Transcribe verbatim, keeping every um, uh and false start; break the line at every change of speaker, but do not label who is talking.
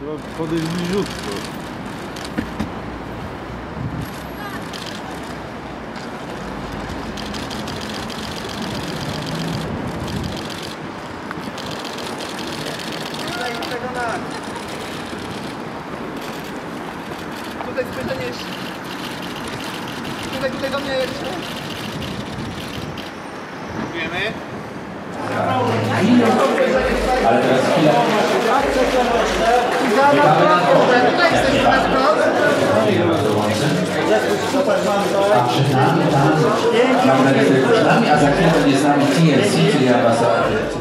Trzeba podejść bliziutko.
Tutaj, tego na. Tutaj spojrzenie jest. Tutaj, tutaj do mnie jeszcze. Dziękujemy.
Ale teraz chwilę.
Tutaj jesteśmy na wprost.
A przed nami, tam, mamy nadzieję, że przed nami, a za chwilę będzie z nami T L C, czyli ambasador.